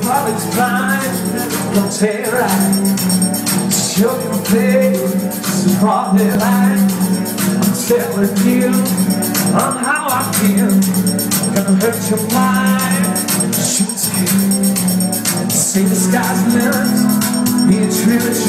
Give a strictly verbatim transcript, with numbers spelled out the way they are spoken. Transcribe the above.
probably blind, don't say it right. Show your face, it's probably right. I'm telling you on how I feel. Gonna hurt your mind, shoot you. Say the sky's limit, be a true